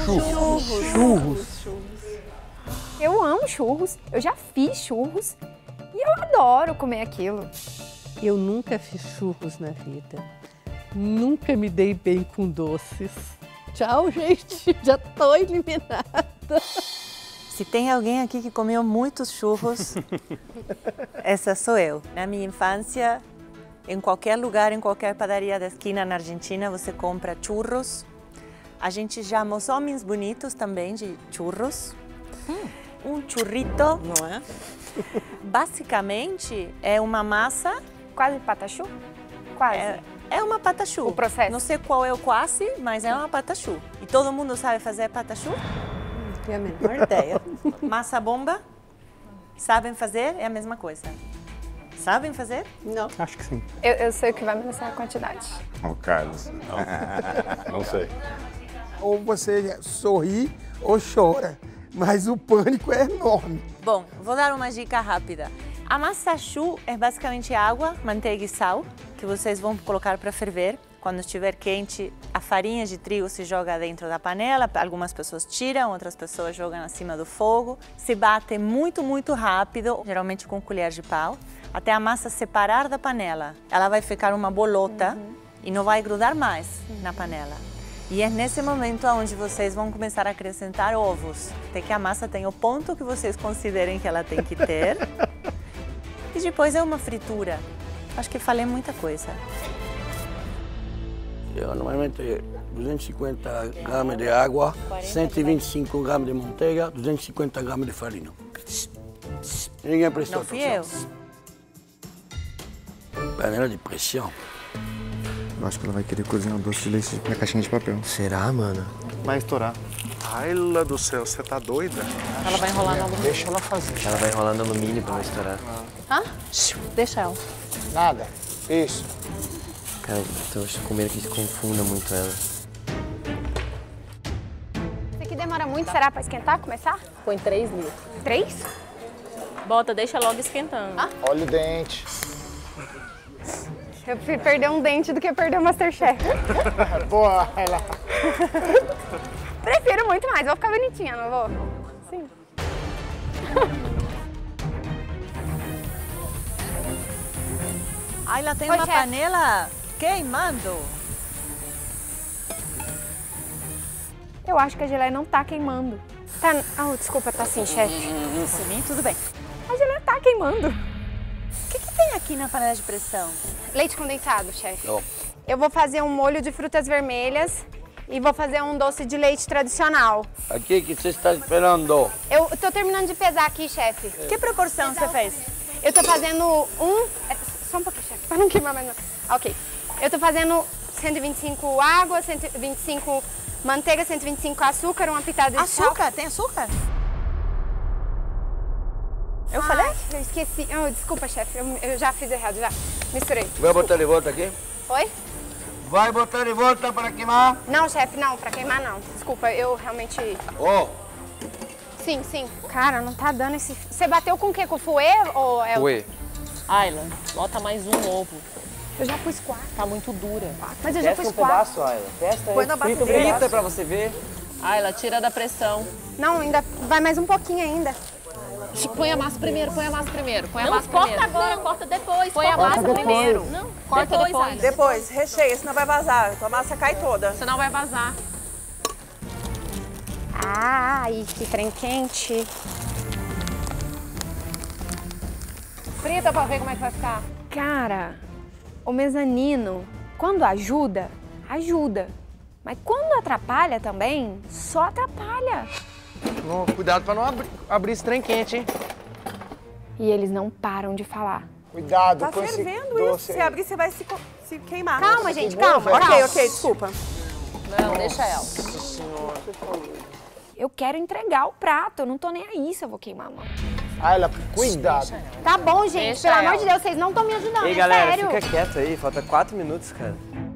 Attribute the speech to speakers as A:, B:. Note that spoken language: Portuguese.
A: Churros.
B: Eu amo churros, eu já fiz churros e eu adoro comer aquilo.
C: Eu nunca fiz churros na vida. Nunca me dei bem com doces. Tchau, gente. Já tô eliminada.
D: Se tem alguém aqui que comeu muitos churros, essa sou eu. Na minha infância, em qualquer lugar, em qualquer padaria da esquina na Argentina, você compra churros. A gente chama os homens bonitos também de churros. Um churrito,
A: Não é?
D: basicamente, é uma massa.
B: Quase patachu? Quase.
D: É uma patachu.
B: O processo.
D: Não sei qual é o quase, mas é uma patachu. E todo mundo sabe fazer patachu?
C: Não tenho a menor ideia.
D: Massa bomba? Sabem fazer? É a mesma coisa. Sabem fazer?
C: Não.
A: Acho que sim.
B: Eu sei o que vai me lançar a quantidade.
E: Ó, Carlos. Não sei.
F: Ou você sorri ou chora, mas o pânico é enorme.
D: Bom, vou dar uma dica rápida. A massa choux é basicamente água, manteiga e sal, que vocês vão colocar para ferver. Quando estiver quente, a farinha de trigo se joga dentro da panela. Algumas pessoas tiram, outras pessoas jogam acima do fogo. Se bate muito, muito rápido, geralmente com colher de pau, até a massa separar da panela. Ela vai ficar uma bolota e não vai grudar mais na panela. E é nesse momento onde vocês vão começar a acrescentar ovos. Até que a massa tenha o ponto que vocês considerem que ela tem que ter. E depois é uma fritura. Acho que falei muita coisa.
G: Lleva normalmente 250 gramas de água, 125 gramas de manteiga, 250 gramas de farinha. Ninguém prestou
D: Não fui eu.
G: Panela de pressão.
H: Eu acho que ela vai querer cozinhar um doce de leite na caixinha de papel.
I: Será, mano?
H: Vai estourar.
E: Ayla do céu, você tá doida?
A: Ela vai enrolar no alumínio.
E: Deixa ela fazer.
I: Ela vai enrolar no alumínio pra não estourar.
B: Hã? Deixa ela.
F: Nada. Isso.
I: Cara, eu tô com medo que isso confunda muito ela.
B: Isso aqui demora muito, será, pra esquentar, começar?
A: Põe 3 litros.
B: 3?
J: Bota, deixa logo esquentando.
F: Olha o dente.
B: Eu prefiro perder um dente do que perder o Masterchef.
F: Boa, ela.
B: Prefiro muito mais, vou ficar bonitinha, não vou? Sim.
D: Ayla tem
B: Oi,
D: uma
B: chefe.
D: panela queimando.
B: Eu acho que a geleia não tá queimando. Tá... Oh, desculpa, tá sim, chefe.
D: Por mim, tudo bem.
B: A geleia tá queimando.
D: O que tem aqui na panela de pressão?
B: Leite condensado, chefe.
G: Não.
B: Eu vou fazer um molho de frutas vermelhas e vou fazer um doce de leite tradicional.
G: Aqui que você está esperando?
B: Eu tô terminando de pesar aqui, chefe.
D: Que proporção você fez?
B: Eu tô fazendo só um pouquinho, chefe, pra não queimar mais. Ok. Eu tô fazendo 125 água, 125 manteiga, 125 açúcar, uma pitada de sal.
D: Açúcar? Tem açúcar? Eu falei?
B: Eu esqueci. Oh, desculpa, chefe. Eu já fiz errado, já. Misturei.
G: Vai botar de volta aqui?
B: Oi?
G: Vai botar de volta para queimar?
B: Não, chefe, não. Pra queimar, não. Desculpa, eu realmente...
G: Oh,
B: Sim, sim. Cara, não tá dando esse... Você bateu com o quê? Com o fouet ou é...
H: Ué.
J: Ayla, bota mais um ovo.
B: Eu já pus 4.
J: Tá muito dura.
B: Mas eu já pus 4.
I: Ayla. Testa
D: Põe na batedeira.
I: frita pra você ver.
J: Ayla, tira da pressão.
B: Não, ainda vai mais um pouquinho ainda.
J: Põe a massa primeiro, põe a massa primeiro. Põe a
K: Não,
J: massa
K: corta
J: primeiro.
K: agora, corta depois.
J: Põe a massa primeiro.
K: Não,
J: Corta depois.
K: Depois, recheia, senão vai vazar. Tua massa cai toda.
J: Senão vai vazar.
B: Ai, que trem quente.
J: Frita pra ver como é que vai ficar.
B: Cara, o mezanino, quando ajuda, ajuda. Mas quando atrapalha também, só atrapalha.
F: Cuidado pra não abrir esse trem quente, hein?
B: E eles não param de falar.
F: Cuidado
K: Tá
F: com esse
K: fervendo
F: doce
K: isso.
F: aí.
K: Se abrir, você vai se queimar.
B: Calma, gente,
F: bom,
B: calma.
F: velho.
B: calma.
K: Ok, desculpa.
J: Não, deixa ela.
B: Eu quero entregar o prato, eu não tô nem aí se eu vou queimar a mão.
F: Ayla, cuidado.
B: Tá bom, gente,
J: Deixa
B: pelo amor
J: ela.
B: de Deus, vocês não estão me ajudando,
I: Ei,
B: é
I: galera,
B: sério.
I: fica quieto aí. Falta 4 minutos, cara.